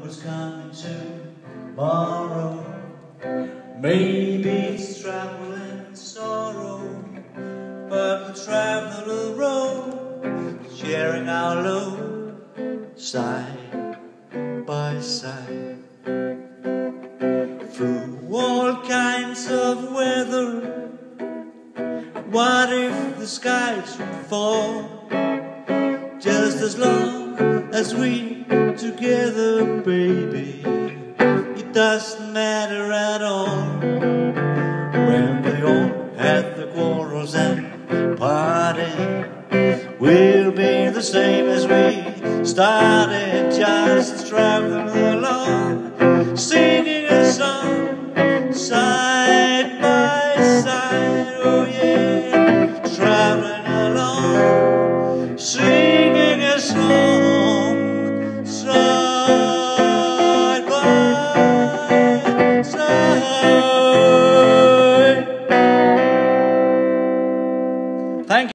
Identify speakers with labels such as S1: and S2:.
S1: what's coming tomorrow. Maybe it's travel and sorrow, but we'll travel the road, sharing our load, side by side. Through all kinds of weather, what if the sky should fall? Just as long as we together, baby, it doesn't matter at all. When they all had the quarrels and party, we'll be the same as we started, just traveling